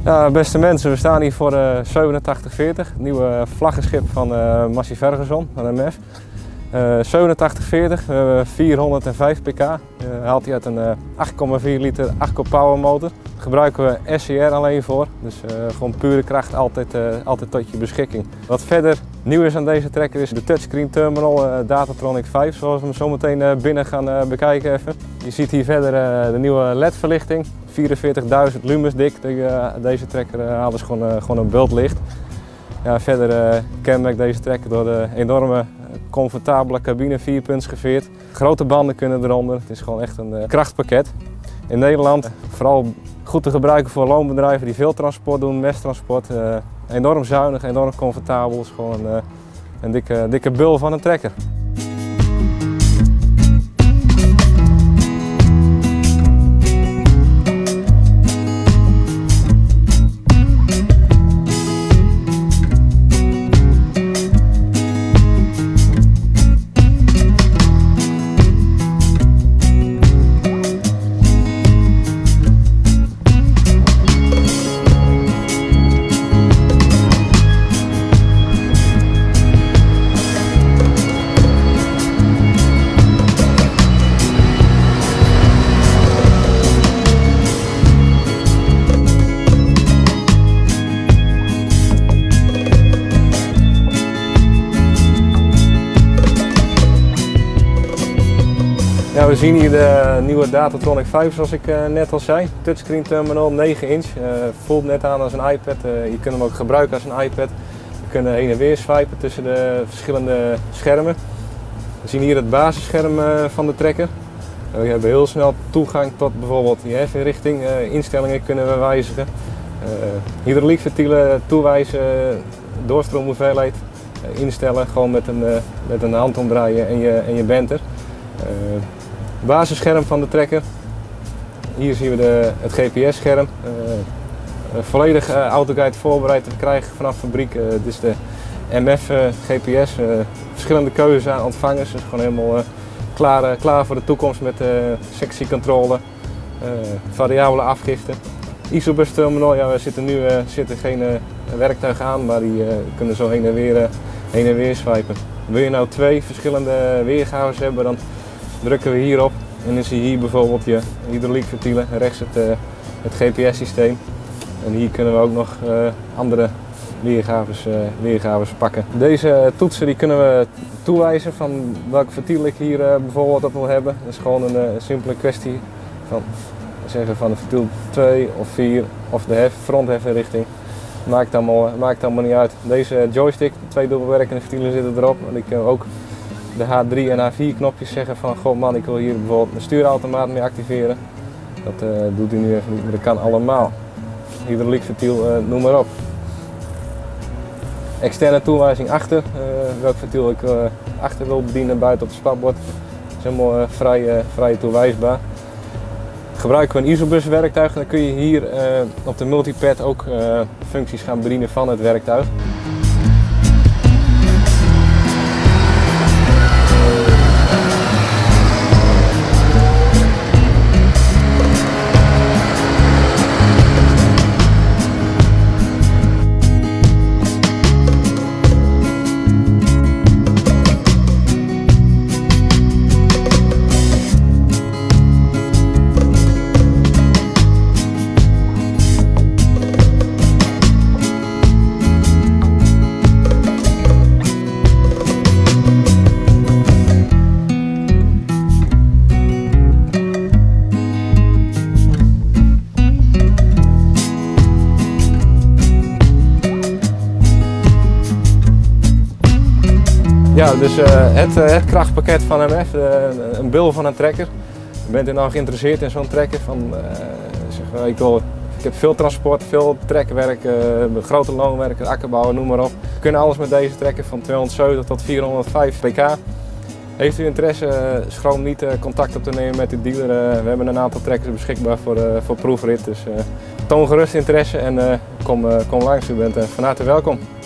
Ja, beste mensen, we staan hier voor 8740, het nieuwe vlaggenschip van Massey Ferguson, van MF. 8740, we hebben 405 pk, haalt hij uit een 8,4 liter 8-kop power motor. Daar gebruiken we SCR alleen voor, dus gewoon pure kracht altijd tot je beschikking. Wat verder nieuw is aan deze trekker is de touchscreen terminal Datatronic 5, zoals we hem zo meteen binnen gaan bekijken even. Je ziet hier verder de nieuwe LED verlichting, 44.000 lumens dik. Deze trekker haalt dus gewoon een bultlicht. Ja, verder kenmerkt deze trekker door de enorme comfortabele cabine, 4-punts geveerd. Grote banden kunnen eronder, het is gewoon echt een krachtpakket. In Nederland vooral goed te gebruiken voor loonbedrijven die veel transport doen, mesttransport. Enorm zuinig, enorm comfortabel, het is gewoon een dikke bul van een trekker. Ja, we zien hier de nieuwe Datatronic 5 zoals ik net al zei. Touchscreen terminal, 9 inch. Voelt net aan als een iPad. Je kunt hem ook gebruiken als een iPad. We kunnen heen en weer swipen tussen de verschillende schermen. We zien hier het basisscherm van de trekker. We hebben heel snel toegang tot bijvoorbeeld die hefinrichting. Instellingen kunnen we wijzigen. Hydrauliekventielen toewijzen, doorstroomhoeveelheid instellen. Gewoon met een hand omdraaien en je bent er. Basisscherm van de trekker. Hier zien we het GPS-scherm. Volledig autoguide voorbereid te krijgen vanaf fabriek. Dit is de MF GPS. Verschillende keuzes aan ontvangers. Dus gewoon helemaal klaar voor de toekomst met sectiecontrole. Variabele afgifte. Isobus terminal. Ja, we zitten geen werktuig aan, maar die kunnen zo heen en weer swipen. Wil je nou 2 verschillende weergaves hebben, dan drukken we hierop en dan zie je hier bijvoorbeeld je hydrauliekventielen, rechts het GPS-systeem. En hier kunnen we ook nog andere weergaves pakken. Deze toetsen die kunnen we toewijzen van welk ventiel ik hier bijvoorbeeld op wil hebben. Dat is gewoon een simpele kwestie van zeggen van de ventiel 2 of 4 of de frontheffenrichting. Maakt allemaal niet uit. Deze joystick, 2 dubbelwerkende ventielen zitten erop. En ik kan ook de H3 en H4 knopjes zeggen van goh man, ik wil hier bijvoorbeeld mijn stuurautomaat mee activeren. Dat doet hij nu even niet, maar dat kan allemaal. Hydrauliekventiel, noem maar op. Externe toewijzing achter, welk ventiel ik achter wil bedienen buiten op het spatbord. Dat is helemaal vrij toewijsbaar. Gebruiken we een Isobus werktuig, dan kun je hier op de multipad ook functies gaan bedienen van het werktuig. Ja, dus het krachtpakket van MF, een bul van een trekker. Bent u nou geïnteresseerd in zo'n trekker? Ik heb veel transport, veel trekwerk, grote loonwerken, akkerbouwen, noem maar op. We kunnen alles met deze trekker van 270 tot 405 pk. Heeft u interesse, schroom niet contact op te nemen met de dealer. We hebben een aantal trekkers beschikbaar voor proefrit. Dus toon gerust interesse en kom langs, u bent van harte welkom.